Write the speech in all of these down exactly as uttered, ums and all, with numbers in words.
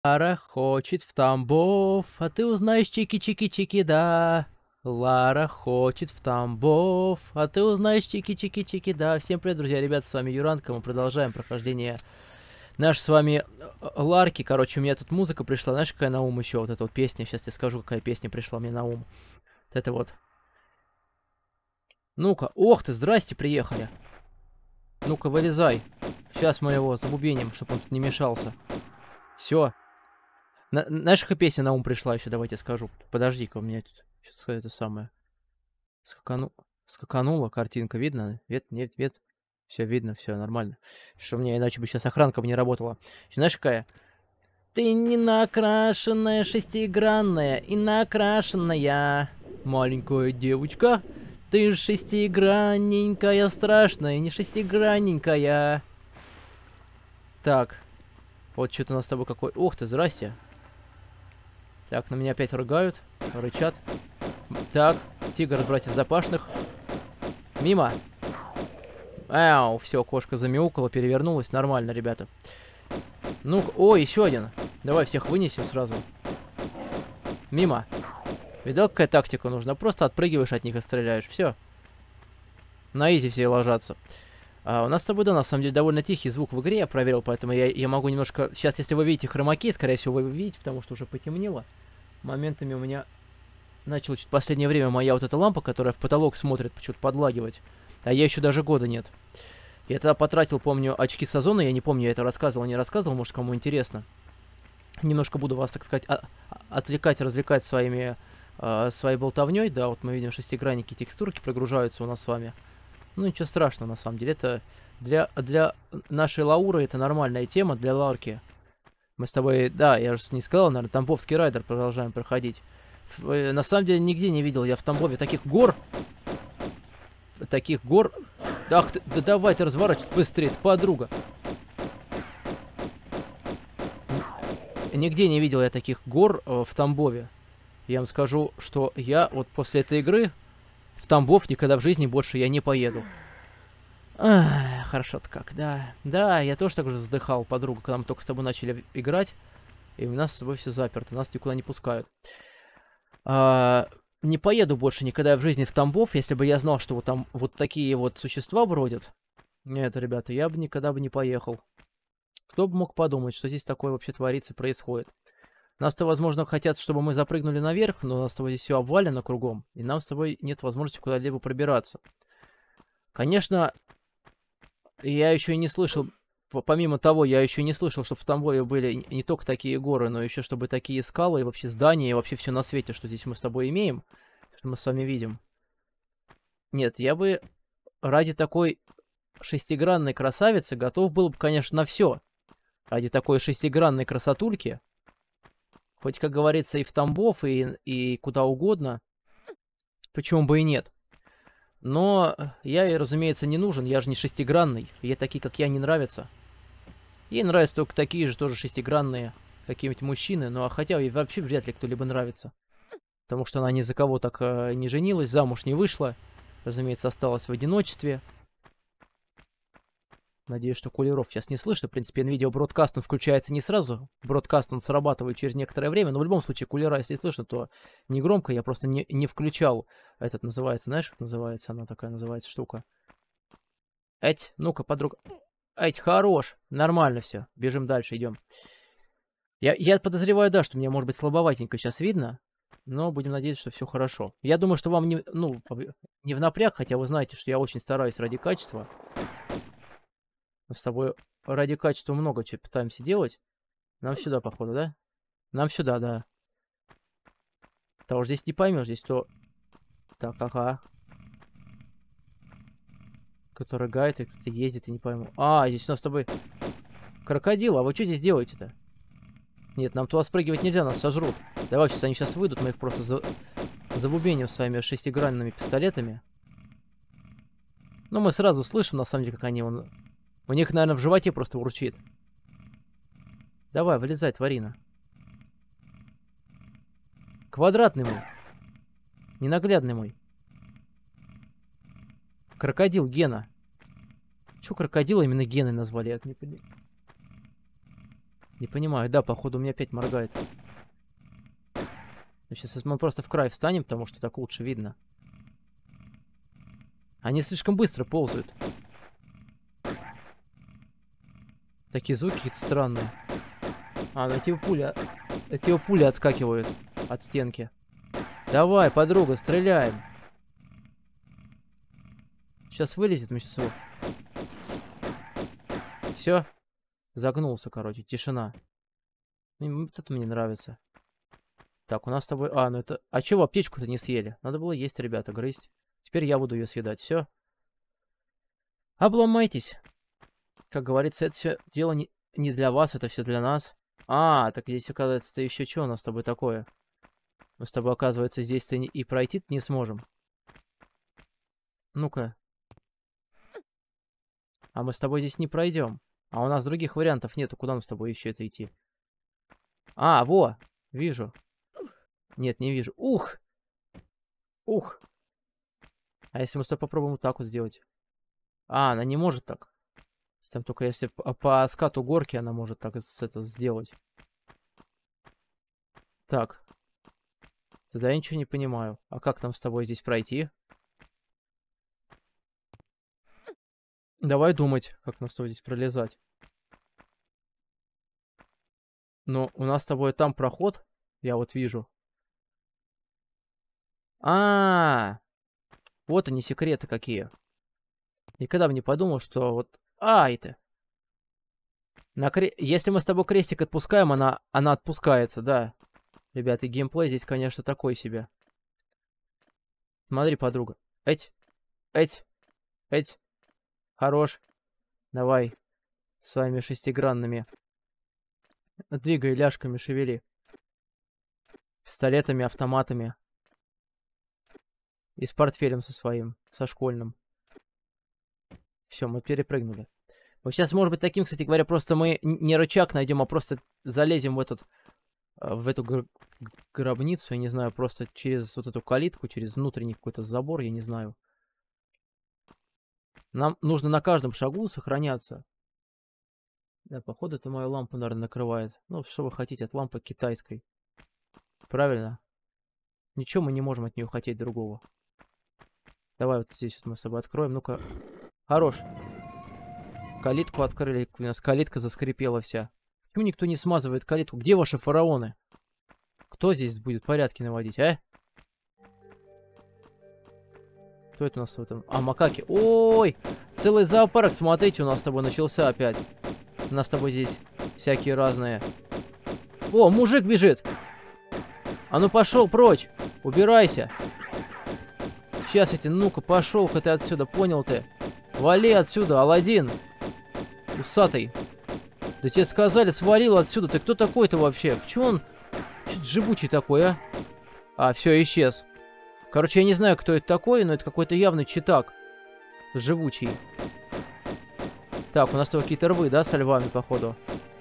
Лара хочет в Тамбов, а ты узнаешь чики-чики-чики, да. Лара хочет в Тамбов, а ты узнаешь чики-чики-чики, да. Всем привет, друзья, ребята, с вами Юранка, мы продолжаем прохождение нашей с вами Ларки. Короче, у меня тут музыка пришла, знаешь, какая на ум еще, вот эта вот песня, сейчас тебе скажу, какая песня пришла мне на ум. Вот это вот. Ну-ка, ох ты, здрасте, приехали. Ну-ка, вылезай. Сейчас мы его забубеним, чтобы он тут не мешался. Все. На, знаешь, какая песня на ум пришла еще, давайте скажу. Подожди-ка, у меня тут что-то это самое. Скакану... Скаканула картинка, видно? Вет, нет, вет. Все видно, все нормально. Что у меня иначе бы сейчас охранка бы не работала. Еще, знаешь, какая? Ты не накрашенная, шестигранная и накрашенная маленькая девочка. Ты шестигранненькая, страшная, не шестигранненькая. Так, вот что-то у нас с тобой какой... Ух ты, здрасте. Так, на меня опять рыгают, рычат. Так, тигр от братьев Запашных. Мимо. Ау, все, кошка замяукала, перевернулась. Нормально, ребята. Ну, о, еще один. Давай всех вынесем сразу. Мимо. Видал, какая тактика нужна? Просто отпрыгиваешь от них и стреляешь. Все. На изи все ложатся. А у нас с тобой, да, на самом деле, довольно тихий звук в игре, я проверил, поэтому я, я могу немножко... Сейчас, если вы видите хромаки, скорее всего, вы видите, потому что уже потемнело. Моментами у меня начала чуть в последнее время моя вот эта лампа, которая в потолок смотрит, почему-то подлагивать. А я еще даже года нет. Я тогда потратил, помню, очки Сазона, я не помню, я это рассказывал, не рассказывал, может, кому интересно. Немножко буду вас, так сказать, отвлекать, развлекать своими, э, своей болтовней. Да, вот мы видим шестигранники, текстурки прогружаются у нас с вами. Ну, ничего страшного, на самом деле. Это для, для нашей Лауры это нормальная тема, для Ларки. Мы с тобой, да, я же не сказал, наверное, Тамбовский райдер продолжаем проходить. Ф, на самом деле, нигде не видел я в Тамбове таких гор. Таких гор. Ах ты, да давай ты разворачивай быстрее, ты подруга. Нигде не видел я таких гор э, в Тамбове. Я вам скажу, что я вот после этой игры в Тамбов никогда в жизни больше я не поеду. Ах, хорошо-то как, да. Да, я тоже так же вздыхал, подруга, когда мы только с тобой начали играть. И у нас с тобой все заперто, нас никуда не пускают. А, не поеду больше никогда в жизни в Тамбов, если бы я знал, что вот там вот такие вот существа бродят. Нет, ребята, я бы никогда бы не поехал. Кто бы мог подумать, что здесь такое вообще творится, происходит. Нас-то, возможно, хотят, чтобы мы запрыгнули наверх, но у нас с тобой здесь все обвалено кругом, и нам с тобой нет возможности куда-либо пробираться. Конечно, я еще и не слышал, помимо того, я еще не слышал, что в Тамбове были не только такие горы, но еще чтобы такие скалы, и вообще здания, и вообще все на свете, что здесь мы с тобой имеем, что мы с вами видим. Нет, я бы ради такой шестигранной красавицы готов был бы, конечно, на все. Ради такой шестигранной красотульки. Хоть, как говорится, и в Тамбов, и, и куда угодно. Почему бы и нет. Но я ей, разумеется, не нужен. Я же не шестигранный. Ей такие, как я, не нравятся. Ей нравятся только такие же тоже шестигранные какие-нибудь мужчины. Ну, а хотя ей вообще вряд ли кто-либо нравится. Потому что она ни за кого так э, не женилась, замуж не вышла. Разумеется, осталась в одиночестве. Надеюсь, что кулеров сейчас не слышно. В принципе, NVIDIA Broadcast он включается не сразу. Broadcast он срабатывает через некоторое время. Но в любом случае, кулера, если слышно, то не громко. Я просто не, не включал. Этот называется, знаешь, как называется? Она такая называется штука. Эть, ну-ка, подруга. Эть, хорош. Нормально все. Бежим дальше, идем. Я, я подозреваю, да, что мне, может быть, слабоватенько сейчас видно. Но будем надеяться, что все хорошо. Я думаю, что вам не, ну, не в напряг, хотя вы знаете, что я очень стараюсь ради качества. Мы с тобой ради качества много чего пытаемся делать. Нам сюда, походу, да? Нам сюда, да. Того здесь не поймешь, здесь то... Так, ага. Кто рыгает и кто-то ездит, и не пойму. А, здесь у нас с тобой крокодил. А вы что здесь делаете-то? Нет, нам туда спрыгивать нельзя, нас сожрут. Давай, сейчас они сейчас выйдут, мы их просто за... забубеним своими шестигранными пистолетами. Ну, мы сразу слышим, на самом деле, как они... Он... У них, наверное, в животе просто урчит. Давай, вылезай, тварина. Квадратный мой. Ненаглядный мой. Крокодил Гена. Чё крокодила именно Геной назвали? Я не понимаю. Не понимаю. Да, походу, у меня опять моргает. Сейчас мы просто в край встанем, потому что так лучше видно. Они слишком быстро ползают. Такие звуки какие-то странные. А, ну эти пули... Эти пули отскакивают от стенки. Давай, подруга, стреляем. Сейчас вылезет, мы сейчас его... Все. Загнулся, короче, тишина. Вот это мне нравится. Так, у нас с тобой... А, ну это... А чего аптечку-то не съели? Надо было есть, ребята, грызть. Теперь я буду ее съедать. Все. Обломайтесь. Как говорится, это все дело не, не для вас, это все для нас. А, так здесь, оказывается, еще что у нас с тобой такое? Мы с тобой, оказывается, здесь-то и пройти не сможем. Ну-ка. А мы с тобой здесь не пройдем. А у нас других вариантов нету. Куда нам с тобой еще это идти? А, во! Вижу. Нет, не вижу. Ух! Ух! А если мы с тобой попробуем вот так вот сделать? А, она не может так. Там только если по, по скату горки она может так это сделать. Так. Тогда я ничего не понимаю. А как нам с тобой здесь пройти? Давай думать, как нам с тобой здесь пролезать. Ну, у нас с тобой там проход. Я вот вижу. А, -а, а, вот они, секреты какие. Никогда бы не подумал, что вот... А, это... На кре... Если мы с тобой крестик отпускаем, она, она отпускается, да. Ребята, геймплей здесь, конечно, такой себе. Смотри, подруга. Эть, эть, эть. Хорош. Давай. Своими шестигранными. Двигай ляжками, шевели. Пистолетами, автоматами. И с портфелем со своим, со школьным. Все, мы перепрыгнули. Вот сейчас, может быть, таким, кстати говоря, просто мы не рычаг найдем, а просто залезем в этот, в эту гр гробницу, я не знаю, просто через вот эту калитку, через внутренний какой-то забор, я не знаю. Нам нужно на каждом шагу сохраняться. Да, походу, это мою лампу, наверное, накрывает. Ну, что вы хотите от лампы китайской? Правильно? Ничего мы не можем от нее хотеть другого. Давай вот здесь вот мы с собой откроем. Ну-ка. Хорош. Калитку открыли. У нас калитка заскрипела вся. Почему никто не смазывает калитку? Где ваши фараоны? Кто здесь будет порядки наводить, а? Кто это у нас в этом? А, макаки. Ой! Целый зоопарк, смотрите, у нас с тобой начался опять. У нас с тобой здесь всякие разные. О, мужик бежит! А ну пошел прочь! Убирайся! Сейчас эти, ну-ка, пошел-ка ты отсюда, понял ты? Вали отсюда, Аладдин! Усатый! Да тебе сказали, свалил отсюда. Ты кто такой-то вообще? Почему он что-то живучий такой, а? А, все, исчез. Короче, я не знаю, кто это такой, но это какой-то явный читак. Живучий. Так, у нас тут какие-то рвы, да, со львами, походу?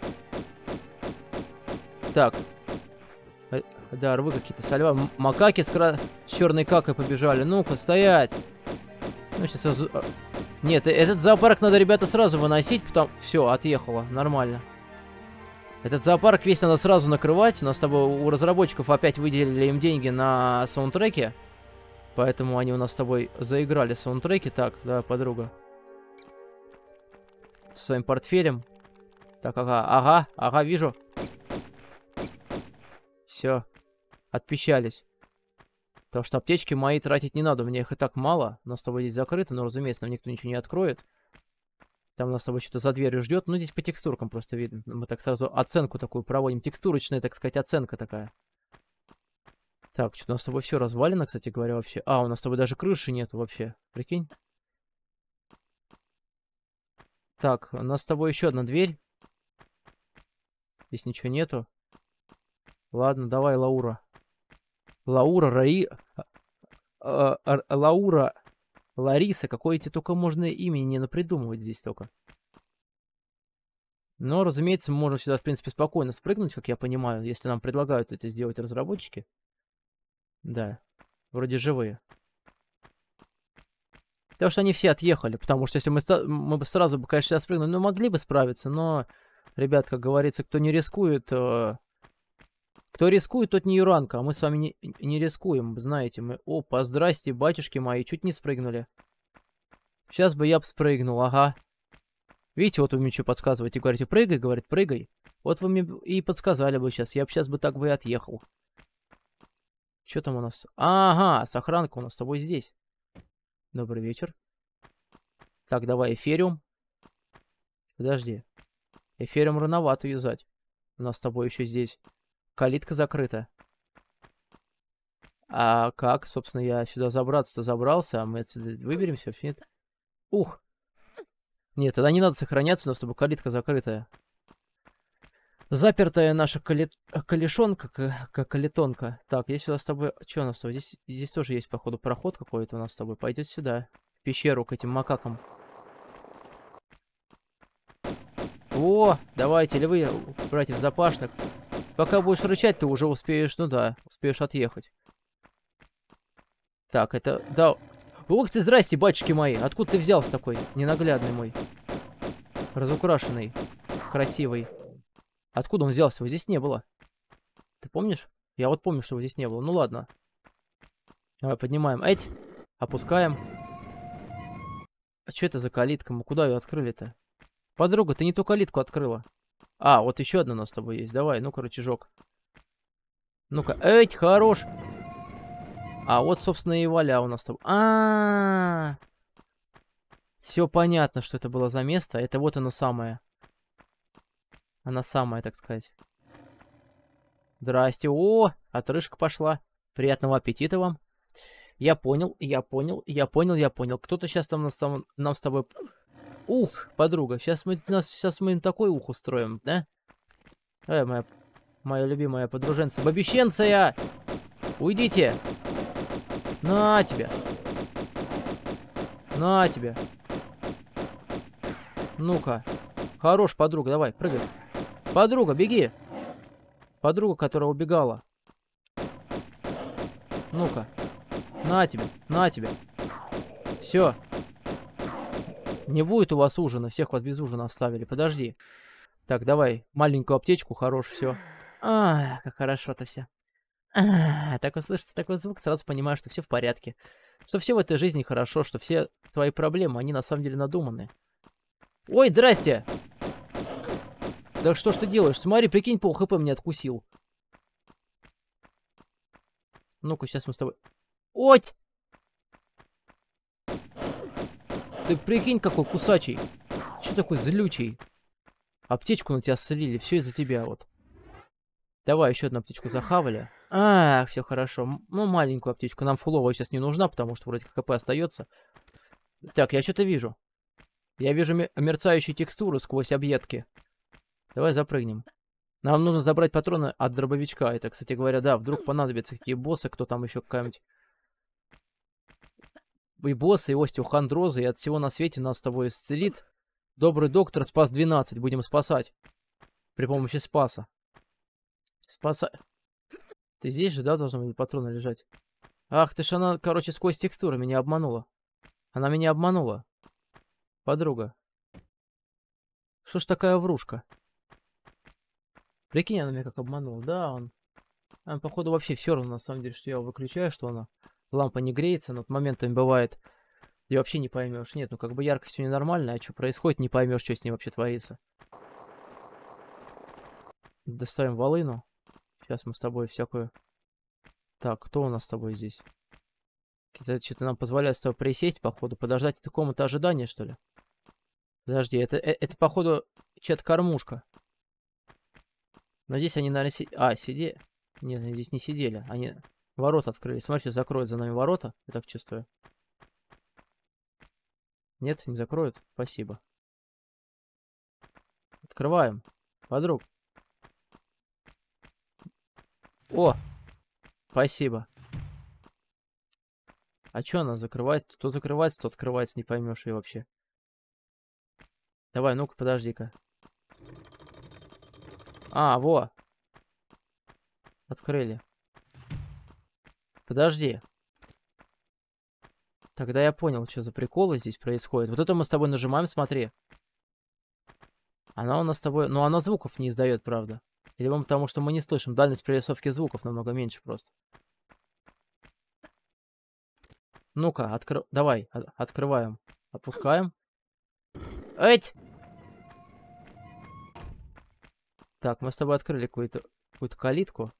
Так. Да, рвы какие-то со львами. Макаки с, кра... с черной какой побежали. Ну-ка, стоять! Ну, сейчас... Раз... Нет, этот зоопарк надо, ребята, сразу выносить, потому... Все, отъехало, нормально. Этот зоопарк весь надо сразу накрывать. У нас с тобой у разработчиков опять выделили им деньги на саундтреки. Поэтому они у нас с тобой заиграли саундтреки. Так, да, подруга. С своим портфелем. Так, ага, ага, ага, вижу. Все. Отпищались. Потому что аптечки мои тратить не надо. У меня их и так мало. У нас с тобой здесь закрыто, но, разумеется, нам никто ничего не откроет. Там нас с тобой что-то за дверью ждет. Ну, здесь по текстуркам просто видно. Мы так сразу оценку такую проводим. Текстурочная, так сказать, оценка такая. Так, что-то у нас с тобой все развалено, кстати говоря, вообще. А, у нас с тобой даже крыши нету вообще. Прикинь. Так, у нас с тобой еще одна дверь. Здесь ничего нету. Ладно, давай, Лаура. Лаура, Раи... А, а, Лаура... Лариса, какое тебе только можно имя не напридумывать здесь только. Но, разумеется, мы можем сюда, в принципе, спокойно спрыгнуть, как я понимаю, если нам предлагают это сделать разработчики. Да, вроде живые. Потому что они все отъехали, потому что если мы, мы бы сразу, бы, конечно, спрыгнули, ну, могли бы справиться, но Ребят, как говорится, кто не рискует... Э... Кто рискует, тот не юранка, а мы с вами не, не рискуем, знаете. Мы... Опа, здрасте, батюшки мои, чуть не спрыгнули. Сейчас бы я бы спрыгнул, ага. Видите, вот вы мне что подсказываете, говорите, прыгай, говорит, прыгай. Вот вы мне и подсказали бы сейчас, я бы сейчас бы так бы и отъехал. Что там у нас? Ага, сохранка у нас с тобой здесь. Добрый вечер. Так, давай, эфириум. Подожди. Эфириум рановато юзать. У нас с тобой еще здесь. Калитка закрыта. А как, собственно, я сюда забраться-то забрался, а мы отсюда выберемся вообще нет? Ух. Нет, тогда не надо сохраняться, у нас с тобой калитка закрытая. Запертая наша кали... калишонка, как калитонка. Так, я сюда с тобой... Что у нас с тобой? Здесь, здесь тоже есть, походу, проход какой-то у нас с тобой. Пойдет сюда. В пещеру к этим макакам. О, давайте, львы, братьев запашных. Пока будешь рычать, ты уже успеешь, ну да, успеешь отъехать. Так, это... Да... Ух ты, здрасте, батюшки мои. Откуда ты взялся такой ненаглядный мой? Разукрашенный. Красивый. Откуда он взялся? Его здесь не было. Ты помнишь? Я вот помню, что его здесь не было. Ну ладно. Давай поднимаем. Эть. Опускаем. А что это за калитка? Мы куда ее открыли-то? Подруга, ты не ту калитку открыла. А, вот еще одна у нас с тобой есть. Давай, ну-ка, рычажок. Ну-ка. Эть, хорош. А вот, собственно, и Валя у нас с тобой. А-а-а. Все понятно, что это было за место. Это вот оно самое. Она самая, так сказать. Здрасте. О, отрыжка пошла. Приятного аппетита вам. Я понял, я понял, я понял, я понял. Кто-то сейчас там нас, там нам с тобой... Ух, подруга, сейчас мы, нас, сейчас мы им такой ух устроим, да? Эй, моя, моя любимая подруженца. Бабищенция! Уйдите! На тебе! На тебе! Ну-ка. Хорош, подруга, давай, прыгай. Подруга, беги! Подруга, которая убегала. Ну-ка. На тебе, на тебе. Все. Не будет у вас ужина, всех вас без ужина оставили. Подожди. Так, давай, маленькую аптечку, хорош, все. А, как хорошо-то все. А, так вот слышится такой звук, сразу понимаешь, что все в порядке. Что все в этой жизни хорошо, что все твои проблемы, они на самом деле надуманы. Ой, здрасте! Да что ж ты делаешь? Смотри, прикинь, пол хп мне откусил. Ну-ка, сейчас мы с тобой... Оть! Ты прикинь, какой кусачий. Че такой злючий? Аптечку на тебя слили, все из-за тебя вот. Давай еще одну аптечку захавали. А, все хорошо. Ну, маленькую аптечку. Нам фуловая сейчас не нужна, потому что вроде КП остается. Так, я что-то вижу. Я вижу мерцающие текстуры сквозь объедки. Давай запрыгнем. Нам нужно забрать патроны от дробовичка. Это, кстати говоря, да, вдруг понадобятся какие боссы, кто там еще какая-нибудь... И боссы, и остеохондрозы, и от всего на свете нас с тобой исцелит. Добрый доктор, спас двенадцать. Будем спасать. При помощи спаса. Спасай. Ты здесь же, да, должны быть патроны лежать? Ах ты ж она, короче, сквозь текстуры меня обманула. Она меня обманула. Подруга. Что ж такая врушка? Прикинь, она меня как обманула. Да, он... он походу, вообще все равно, на самом деле, что я выключаю, что она... Лампа не греется, но моментами бывает... И вообще не поймешь. Нет, ну как бы яркость у нее нормальная, а что происходит, не поймешь, что с ней вообще творится. Доставим волыну. Сейчас мы с тобой всякую... Так, кто у нас с тобой здесь? Что-то нам позволяет с тобой присесть, походу, подождать. Это комната ожидания, что ли? Подожди, это, это, это походу, чья-то кормушка. Но здесь они, наверное, си... А, сидели. Нет, они здесь не сидели. Они ворота открыли. Смотрите, закроют за нами ворота. Я так чувствую. Нет, не закроют. Спасибо. Открываем. Подруг. О! Спасибо. А что она закрывается? То закрывается, то открывается. Не поймешь ее вообще. Давай, ну-ка, подожди-ка. А, во. Открыли. Подожди. Тогда я понял, что за приколы здесь происходят. Вот это мы с тобой нажимаем, смотри. Она у нас с тобой... Ну, она звуков не издает, правда. Или потому, что мы не слышим. Дальность прорисовки звуков намного меньше просто. Ну-ка, откры... давай, от открываем. Опускаем. Эть! Так, мы с тобой открыли какую-то какую-то калитку.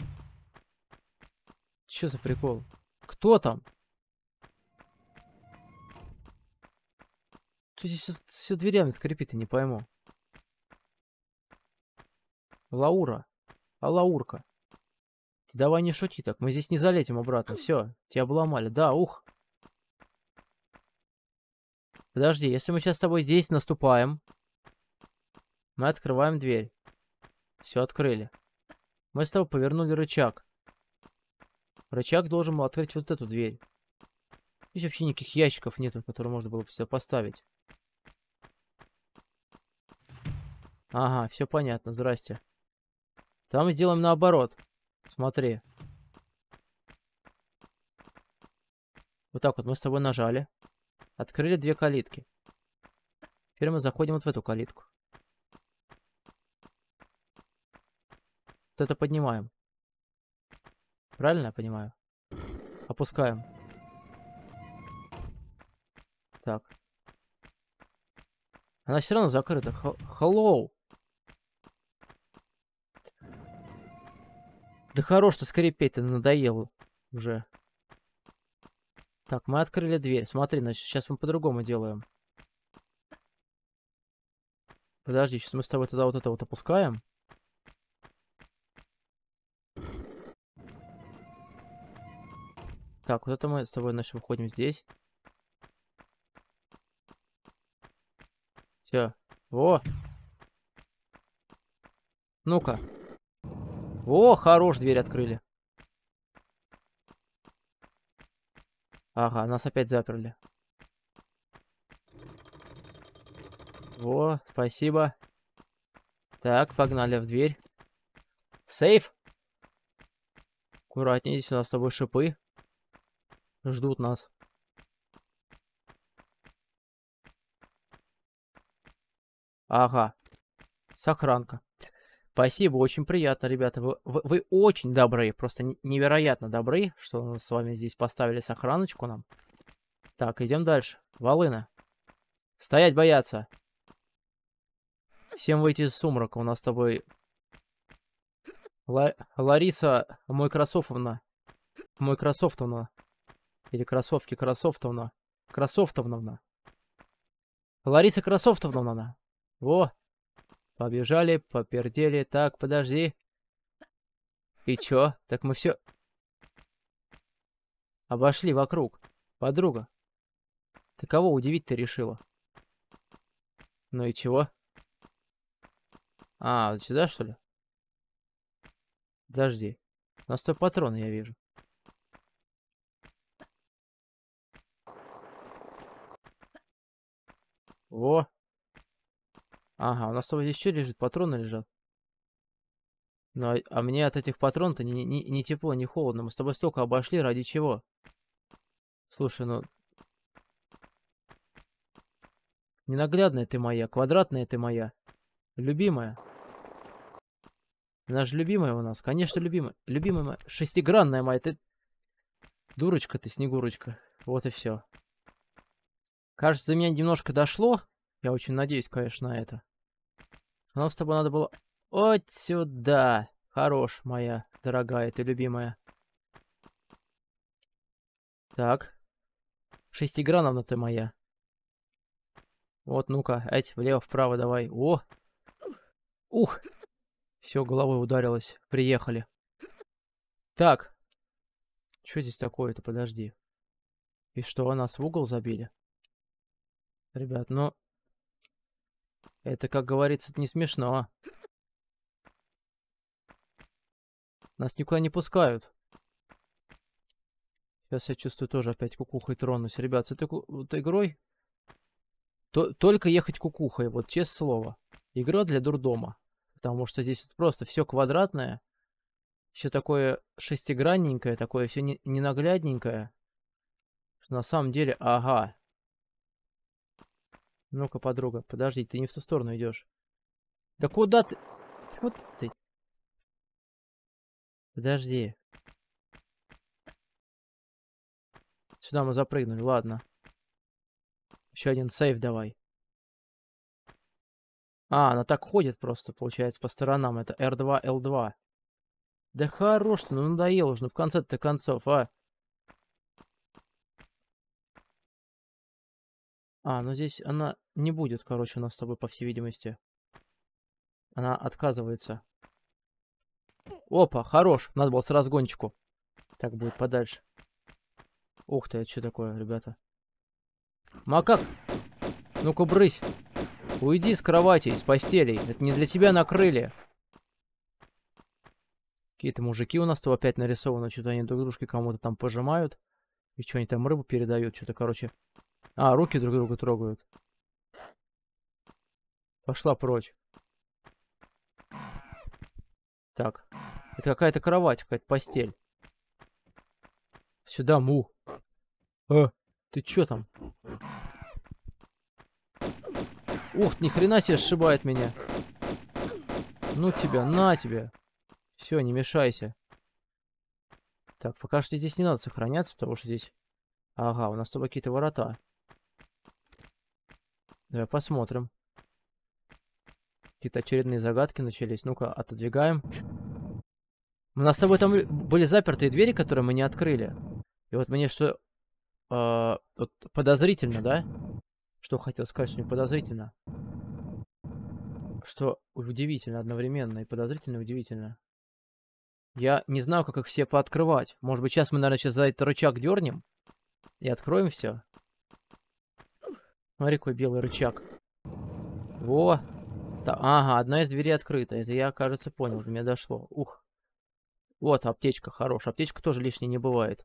Чё за прикол? Кто там? Что здесь все, все дверями скрипит, я не пойму. Лаура. А Лаурка? Ты давай не шути так. Мы здесь не залетим обратно. Все, тебя обломали. Да, ух. Подожди, если мы сейчас с тобой здесь наступаем, мы открываем дверь. Все, открыли. Мы с тобой повернули рычаг. Рычаг должен был открыть вот эту дверь. Здесь вообще никаких ящиков нету, которые можно было бы сюда поставить. Ага, все понятно, здрасте. Там мы сделаем наоборот. Смотри. Вот так вот мы с тобой нажали. Открыли две калитки. Теперь мы заходим вот в эту калитку. Вот это поднимаем. Правильно я понимаю? Опускаем. Так. Она все равно закрыта. Hello. Да хорош, что скрипеть, ты надоел уже. Так, мы открыли дверь. Смотри, значит, сейчас мы по-другому делаем. Подожди, сейчас мы с тобой туда вот это вот опускаем. Так, вот это мы с тобой, значит, выходим здесь. Все. Во. Ну-ка. О, хорош, дверь открыли. Ага, нас опять заперли. Во, спасибо. Так, погнали в дверь. Сейф. Аккуратнее, здесь у нас с тобой шипы. Ждут нас. Ага. Сохранка. Спасибо, очень приятно, ребята. Вы, вы, вы очень добры, просто невероятно добры, что с вами здесь поставили сохраночку нам. Так, идем дальше. Волына. Стоять бояться. Всем выйти из сумрака. У нас с тобой Ла Лариса мой кроссововна. Мой кроссовтовна. Или кроссовки кроссовтовна. Кроссовтовна. Лариса Кроссовтовна. Во. Побежали, попердели. Так, подожди. И чё? Так мы все обошли вокруг. Подруга. Ты кого удивить-то решила? Ну и чего? А, вот сюда, что ли? Подожди. У нас сто патронов, я вижу. Во. Ага, у нас с тобой здесь что лежит? Патроны лежат. Ну, а, а мне от этих патронов-то ни, ни, ни тепло, ни холодно. Мы с тобой столько обошли, ради чего? Слушай, ну... Ненаглядная ты моя, квадратная ты моя. Любимая. Она же любимая у нас. Конечно, любимая. Любимая моя. Шестигранная моя. Ты... Дурочка ты, Снегурочка. Вот и все. Кажется, до меня немножко дошло. Я очень надеюсь, конечно, на это. Нам с тобой надо было... Вот сюда. Хорош, моя дорогая, ты любимая. Так. Шестиграновна ты моя. Вот, ну-ка, эть, влево-вправо давай. О! Ух! Все, головой ударилось. Приехали. Так. Что здесь такое-то? Подожди. И что, нас в угол забили? Ребят, ну... Это, как говорится, не смешно. Нас никуда не пускают. Сейчас я чувствую тоже опять кукухой тронусь. Ребят, с этой вот игрой... То только ехать кукухой, вот честное слово. Игра для дурдома. Потому что здесь вот просто все квадратное. Все такое шестигранненькое, такое все не, ненаглядненькое. На самом деле, ага. Ну-ка, подруга, подожди, ты не в ту сторону идешь. Да куда ты? Вот ты. Подожди. Сюда мы запрыгнули, ладно. Еще один сейв давай. А, она так ходит просто, получается, по сторонам. Это эр два, эл два. Да хорош ты, ну надоело уже, ну в конце-то концов, а. А, ну здесь она не будет, короче, у нас с тобой, по всей видимости. Она отказывается. Опа, хорош. Надо было с разгончику. Так будет подальше. Ух ты, это что такое, ребята? Макак! Ну-ка, брысь. Уйди с кровати, из постелей. Это не для тебя накрыли. Какие-то мужики у нас-то опять нарисованы. Что-то они друг дружке кому-то там пожимают. И что они там рыбу передают. Что-то, короче. А, руки друг друга трогают. Пошла прочь. Так. Это какая-то кровать, какая-то постель. Сюда, му. А, ты чё там? Ух, ни хрена себе сшибает меня. Ну тебя, на тебя. Все, не мешайся. Так, пока что здесь не надо сохраняться, потому что здесь... Ага, у нас тут какие-то ворота. Давай посмотрим. Какие-то очередные загадки начались. Ну-ка, отодвигаем. У нас с тобой там были запертые двери, которые мы не открыли. И вот мне что... Э, вот подозрительно, да? Что хотел сказать, что не подозрительно. Что удивительно одновременно. И подозрительно, и удивительно. Я не знаю, как их все пооткрывать. Может быть, сейчас мы, наверное, сейчас за этот рычаг дернем. И откроем все. Смотри, какой белый рычаг. Во. Та, ага, одна из дверей открыта. Это я, кажется, понял. До меня дошло. Ух. Вот, аптечка хорошая. Аптечка тоже лишней не бывает.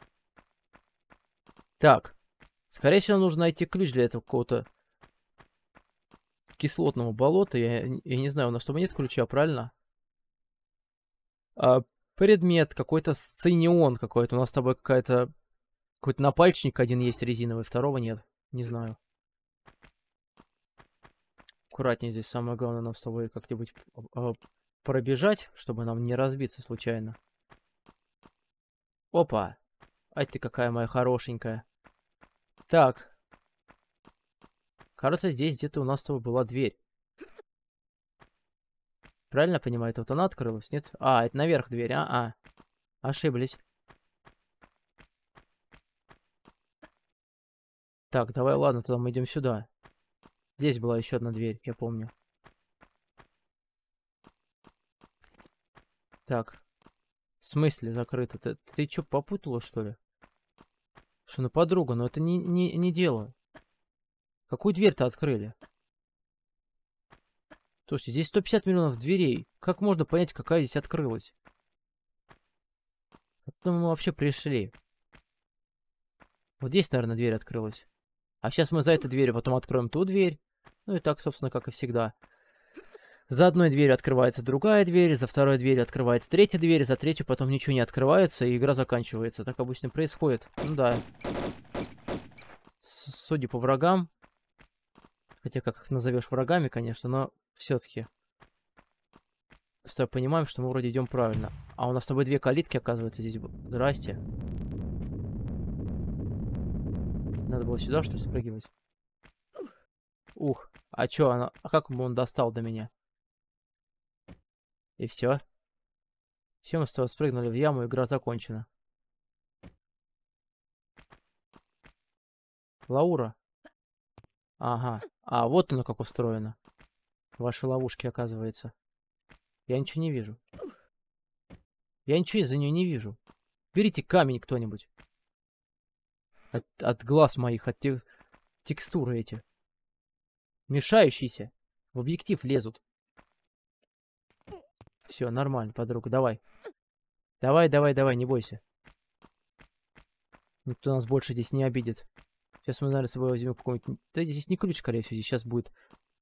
Так. Скорее всего, нужно найти ключ для этого какого-то кислотного болота. Я, я не знаю, у нас с тобой нет ключа, правильно? А, предмет какой-то сцинион какой-то. У нас с тобой какая-то... Какой-то напальчник один есть резиновый, второго нет. Не знаю. Аккуратнее здесь. Самое главное нам с тобой как-нибудь пробежать, чтобы нам не разбиться случайно. Опа. Ай ты какая моя хорошенькая. Так. Кажется, здесь где-то у нас с тобой была дверь. Правильно понимаю? Это вот она открылась, нет? А, это наверх дверь, а? А. Ошиблись. Так, давай, ладно, тогда мы идем сюда. Здесь была еще одна дверь, я помню. Так. В смысле закрыто? Ты, ты что, попутала, что ли? Что, ну подруга, но это не, не, не дело. Какую дверь-то открыли? Слушайте, здесь сто пятьдесят миллионов дверей. Как можно понять, какая здесь открылась? Откуда мы вообще пришли? Вот здесь, наверное, дверь открылась. А сейчас мы за этой дверью потом откроем ту дверь. Ну и так, собственно, как и всегда. За одной дверью открывается другая дверь, за второй дверью открывается третья дверь, за третью потом ничего не открывается, и игра заканчивается. Так обычно происходит. Ну да. С Судя по врагам, хотя как их назовешь врагами, конечно, но все-таки. Стой, понимаем, что мы вроде идем правильно. А у нас с тобой две калитки, оказывается, здесь. Здрасте. Надо было сюда, что ли, спрыгивать? Ух, а чё, она... а как бы он достал до меня? И все. Все, мы с тобой спрыгнули в яму, игра закончена. Лаура. Ага. А, вот оно как устроено. Ваши ловушки, оказывается. Я ничего не вижу. Я ничего из-за нее не вижу. Берите камень кто-нибудь. От, от глаз моих, от те, текстуры эти. Мешающиеся. В объектив лезут. Все, нормально, подруга, давай. Давай, давай, давай, не бойся. Никто нас больше здесь не обидит. Сейчас мы, наверное, с собой возьмем какой-нибудь... Да здесь не ключ, скорее всего, здесь сейчас будет.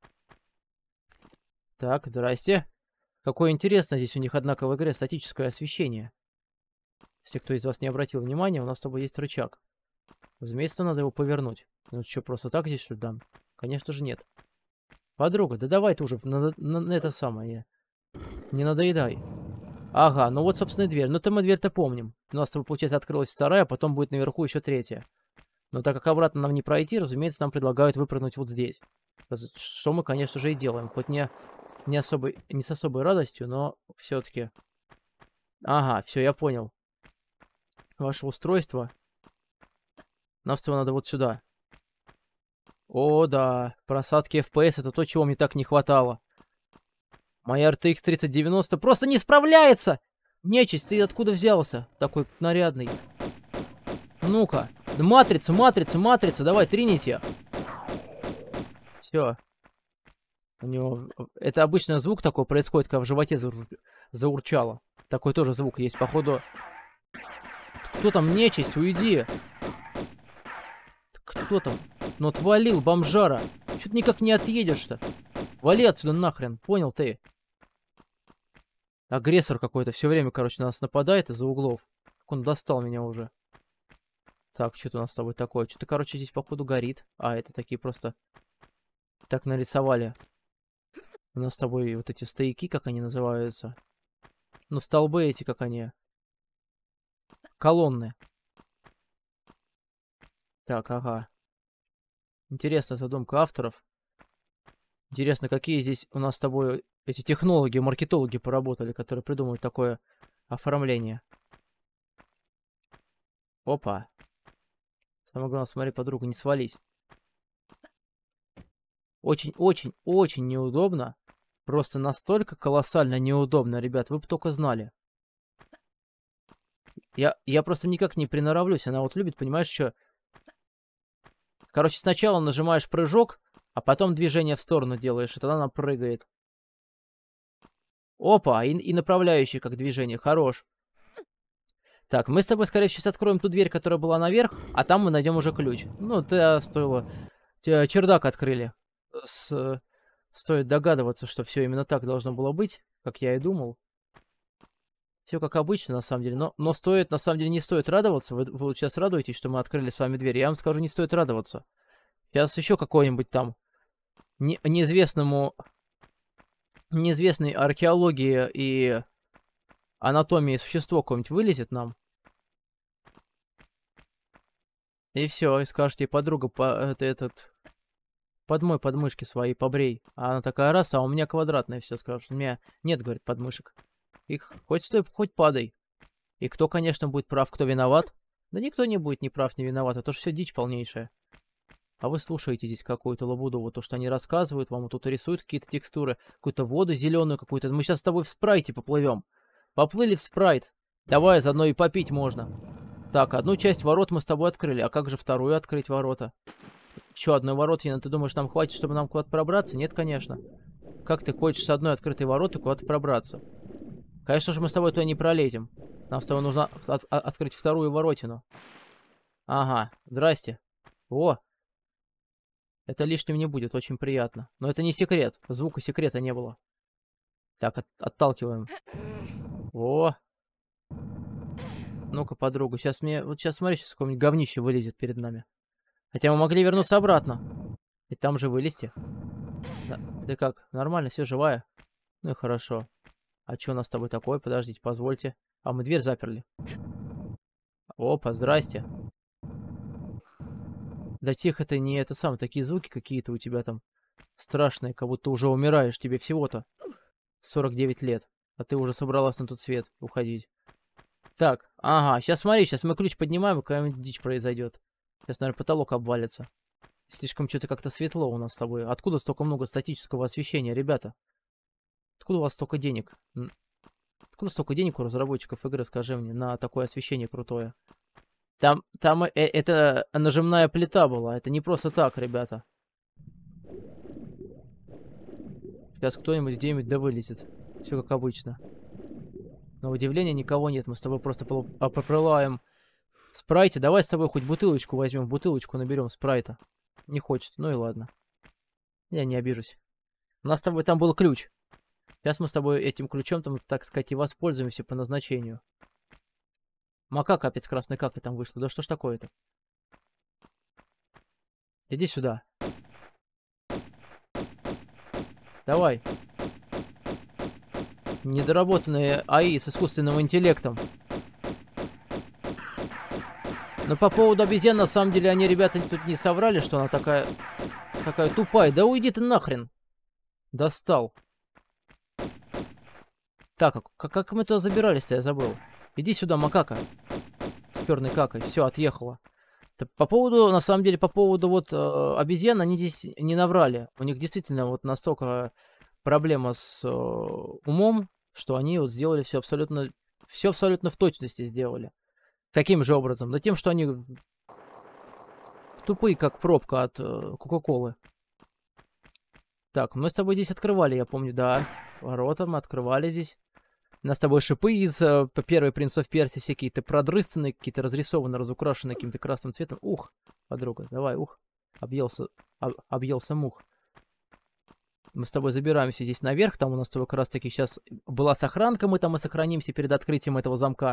Так, здрасте. Какое интересно, здесь у них, однако, в игре статическое освещение. Если кто из вас не обратил внимания, у нас с тобой есть рычаг. Разумеется, надо его повернуть. Ну что, просто так здесь что ли дам? Конечно же нет. Подруга, да давай ты уже на, на- на это самое. Не надоедай. Ага, ну вот, собственно, и дверь. Ну-то мы дверь-то помним. У нас, получается, открылась вторая, а потом будет наверху еще третья. Но так как обратно нам не пройти, разумеется, нам предлагают выпрыгнуть вот здесь. Раз- Что мы, конечно же, и делаем. Хоть не, не, особой, не с особой радостью, но все-таки. Ага, все, я понял. Ваше устройство. Нам с тобой надо вот сюда. О, да. Просадки эф пи эс — это то, чего мне так не хватало. Моя эр ти экс тридцать девяносто просто не справляется! Нечисть, ты откуда взялся? Такой нарядный. Ну-ка. Да матрица, матрица, матрица. Давай, трините. Все. У него... Это обычно звук такой происходит, когда в животе заур... заурчало. Такой тоже звук есть, походу. Кто там, нечисть? Уйди. Кто там? Ну отвалил, бомжара. Чё ты никак не отъедешь-то? Вали отсюда нахрен, понял ты? Агрессор какой-то все время, короче, на нас нападает из-за углов. Как он достал меня уже. Так, что-то у нас с тобой такое. Что-то, короче, здесь, походу, горит. А, это такие просто... Так нарисовали. У нас с тобой вот эти стояки, как они называются. Ну, столбы эти, как они. Колонны. Так, ага. Интересная задумка авторов. Интересно, какие здесь у нас с тобой эти технологи, маркетологи поработали, которые придумывают такое оформление. Опа. Самое главное, смотри, подруга, не свались. Очень-очень-очень неудобно. Просто настолько колоссально неудобно, ребят, вы бы только знали. Я, я просто никак не приноравлюсь. Она вот любит, понимаешь, что... Короче, сначала нажимаешь прыжок, а потом движение в сторону делаешь, и тогда она прыгает. Опа, и, и направляющий как движение, хорош. Так, мы с тобой, скорее всего, сейчас откроем ту дверь, которая была наверх, а там мы найдем уже ключ. Ну, ты стоило... Тебя чердак открыли. С... Стоит догадываться, что все именно так должно было быть, как я и думал. Все как обычно, на самом деле. Но, но стоит, на самом деле, не стоит радоваться. Вы, вы вот сейчас радуетесь, что мы открыли с вами дверь. Я вам скажу, не стоит радоваться. Сейчас еще какой-нибудь там не, неизвестному... неизвестной археологии и анатомии существо какое-нибудь вылезет нам. И все, и скажете, подруга, по, это, этот... Подмой подмышки свои, побрей. А она такая, раз, а у меня квадратная, все скажет. У меня нет, говорит, подмышек. Их хоть стой, хоть падай. И кто, конечно, будет прав, кто виноват? Да никто не будет ни прав, ни виноват. Это же все дичь полнейшая. А вы слушаете здесь какую-то лабуду, вот то, что они рассказывают, вам вот тут рисуют какие-то текстуры, какую-то воду зеленую какую-то. Мы сейчас с тобой в спрайте поплывем. Поплыли в спрайт. Давай, заодно и попить можно. Так, одну часть ворот мы с тобой открыли. А как же вторую открыть ворота? Еще одной воротина. Ты думаешь, нам хватит, чтобы нам куда-то пробраться? Нет, конечно. Как ты хочешь с одной открытой вороты куда-то пробраться? Конечно же, мы с тобой туда не пролезем. Нам с тобой нужно от от открыть вторую воротину. Ага, здрасте. О, это лишним не будет, очень приятно. Но это не секрет, звука секрета не было. Так, от отталкиваем. О, ну-ка, подруга, сейчас мне... Вот сейчас смотри, сейчас какое-нибудь говнище вылезет перед нами. Хотя мы могли вернуться обратно. И там же вылезти. Да. Ты как, нормально, все живая? Ну и хорошо. А что у нас с тобой такое? Подождите, позвольте. А, мы дверь заперли. Опа, здрасте. Да тихо, ты не это сам, такие звуки какие-то у тебя там страшные, как будто уже умираешь, тебе всего-то сорок девять лет, а ты уже собралась на тот свет уходить. Так, ага, сейчас смотри, сейчас мы ключ поднимаем, и какая-нибудь дичь произойдет. Сейчас, наверное, потолок обвалится. Слишком что-то как-то светло у нас с тобой. Откуда столько много статического освещения, ребята? Откуда у вас столько денег? Откуда столько денег у разработчиков игры, скажи мне, на такое освещение крутое? Там, там э, это нажимная плита была, это не просто так, ребята. Сейчас кто-нибудь где-нибудь да вылезет. Все как обычно. На удивление никого нет, мы с тобой просто проплываем в спрайте. Давай с тобой хоть бутылочку возьмем, бутылочку наберем спрайта. Не хочет, ну и ладно. Я не обижусь. У нас с тобой там был ключ. Сейчас мы с тобой этим ключом, там, так сказать, и воспользуемся по назначению. Макака опять с красной какой там вышла. Да что ж такое-то? Иди сюда. Давай. Недоработанные АИ с искусственным интеллектом. Но по поводу обезьян, на самом деле, они, ребята, тут не соврали, что она такая... Такая тупая. Да уйди ты нахрен. Достал. Так, а как, как мы туда забирались-то, я забыл. Иди сюда, макака. Сперной какой. Все, отъехала. По поводу, на самом деле, по поводу вот э, обезьян, они здесь не наврали. У них действительно вот настолько проблема с э, умом, что они вот сделали все абсолютно, все абсолютно в точности сделали. Каким же образом? Да тем, что они тупые, как пробка от э, Кока-Колы. Так, мы с тобой здесь открывали, я помню, да. Ворота мы открывали здесь. У нас с тобой шипы из э, первой Принцов Персии, все какие-то продрыстанные, какие-то разрисованы, разукрашены каким-то красным цветом. Ух, подруга, давай, ух. Объелся, об, объелся мух. Мы с тобой забираемся здесь наверх, там у нас с тобой как раз таки сейчас была сохранка, мы там и сохранимся перед открытием этого замка.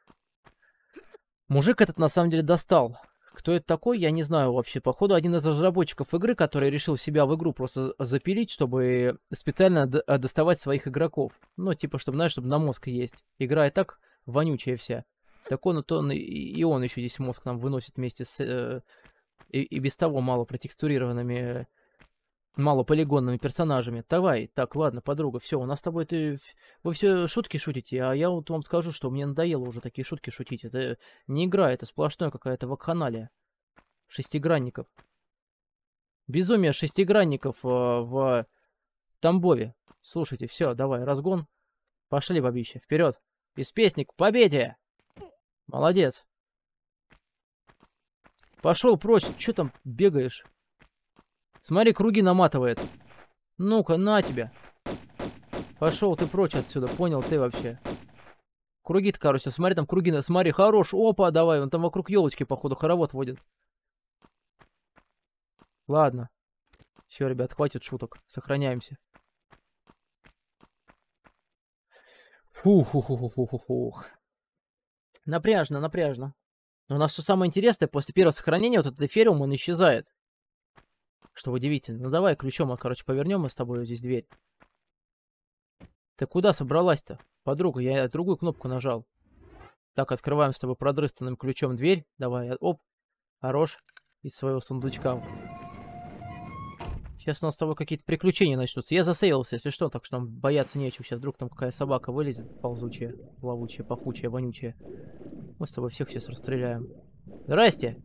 Мужик этот на самом деле достал. Кто это такой, я не знаю вообще. Походу, один из разработчиков игры, который решил себя в игру просто запилить, чтобы специально доставать своих игроков. Ну, типа, чтобы, знаешь, чтобы на мозг есть. Игра и так вонючая вся. Так он, то он и он еще здесь мозг нам выносит вместе с... Э, и, и без того мало протекстурированными, мало полигонными персонажами. Давай, так, ладно, подруга, все, у нас с тобой ты... Вы все шутки шутите, а я вот вам скажу, что мне надоело уже такие шутки шутить. Это не игра, это сплошная какая-то вакханалия. Шестигранников. Безумие шестигранников э, в Тамбове. Слушайте, все, давай, разгон. Пошли, бабища, вперед. Из песни к победе! Молодец. Пошел прочь, что там бегаешь? Смотри, круги наматывает. Ну-ка, на тебя. Пошел ты прочь отсюда, понял ты вообще. Круги-то, короче, смотри, там круги, смотри, хорош, опа, давай, он там вокруг елочки, походу, хоровод водит. Ладно. Все, ребят, хватит шуток, сохраняемся. Фух-фух-фух-фух-фух. Напряжно, напряжно. Но у нас что самое интересное, после первого сохранения вот этот эфириум, он исчезает. Что удивительно. Ну давай ключом, короче, повернем мы с тобой здесь дверь. Ты куда собралась-то? Подруга, я другую кнопку нажал. Так, открываем с тобой продрыстанным ключом дверь. Давай, оп, хорош. Из своего сундучка. Сейчас у нас с тобой какие-то приключения начнутся. Я засейвился, если что, так что нам бояться нечего. Сейчас вдруг там какая собака вылезет, ползучая, плавучая, пахучая, вонючая. Мы с тобой всех сейчас расстреляем. Здрасте!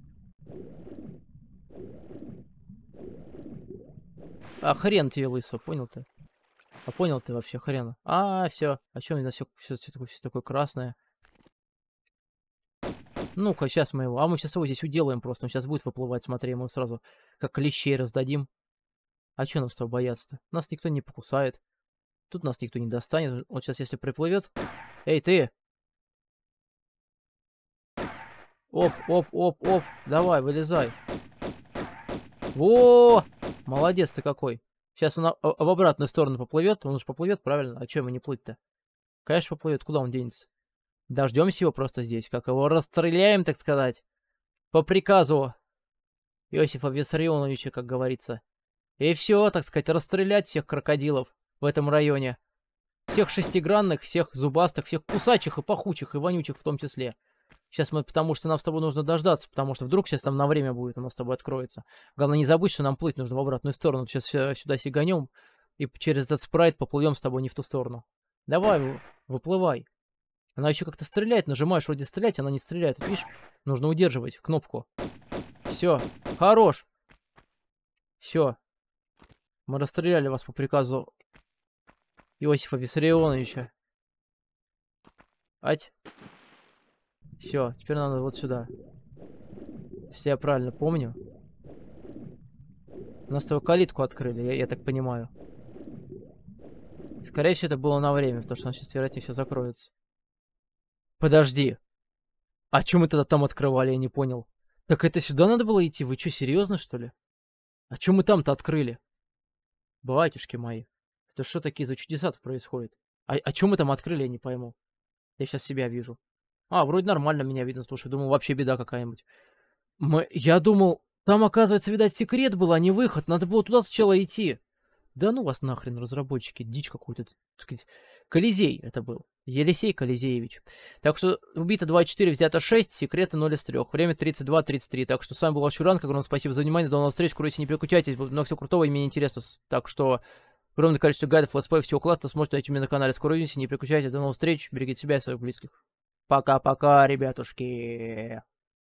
А хрен тебе лысо, понял ты? А понял ты вообще хрена? А, все. А что у меня все, все, все, такое, все такое красное? Ну-ка, сейчас мы его... А мы сейчас его здесь уделаем просто. Он сейчас будет выплывать, смотри, мы сразу как клещей раздадим. А что нам с тобой бояться-то? Нас никто не покусает. Тут нас никто не достанет. Вот сейчас, если приплывет... Эй, ты! Оп, оп, оп, оп. Давай, вылезай. Во! Молодец ты какой. Сейчас он в обратную сторону поплывет. Он же поплывет, правильно? А что ему не плыть-то? Конечно, поплывет. Куда он денется? Дождемся его просто здесь. Как его расстреляем, так сказать. По приказу Иосифа Виссарионовича, как говорится. И все, так сказать, расстрелять всех крокодилов в этом районе. Всех шестигранных, всех зубастых, всех кусачих и пахучих, и вонючих в том числе. Сейчас мы, потому что нам с тобой нужно дождаться, потому что вдруг сейчас там на время будет, у нас с тобой откроется. Главное не забудь, что нам плыть нужно в обратную сторону. Сейчас сюда сиганем и через этот спрайт поплывем с тобой не в ту сторону. Давай, выплывай. Она еще как-то стреляет, нажимаешь вроде стрелять, она не стреляет. Тут, видишь, нужно удерживать кнопку. Все, хорош. Все. Мы расстреляли вас по приказу Иосифа Виссарионовича. Ать. Все, теперь надо вот сюда. Если я правильно помню. У нас с тобой калитку открыли, я, я так понимаю. Скорее всего, это было на время, потому что у нас сейчас, вероятнее, все закроется. Подожди. А что мы тогда там открывали, я не понял. Так это сюда надо было идти? Вы что, серьезно, что ли? А что мы там-то открыли? Батюшки мои. Это что такие за чудеса-то происходят? А, а что мы там открыли, я не пойму. Я сейчас себя вижу. А, вроде нормально меня видно, слушай, думал, вообще беда какая-нибудь. Мы... Я думал, там, оказывается, видать, секрет был, а не выход. Надо было туда сначала идти. Да ну вас нахрен, разработчики, дичь какую-то, так сказать. Колизей это был. Елисей Колизеевич. Так что убито двадцать четыре, взято шесть, секреты ноль из трёх. Время тридцать два тридцать три. Так что с вами был Ачуран. Огромное спасибо за внимание. До новых встреч. Курите, не переключайтесь. Будет много всего крутого и мне интересно. Так что огромное количество гайдов, летсплеев, всего класса сможете найти у меня на канале. Скоро увидимся. Не переключайтесь. До новых встреч. Берегите себя и своих близких. Пока-пока, ребятушки.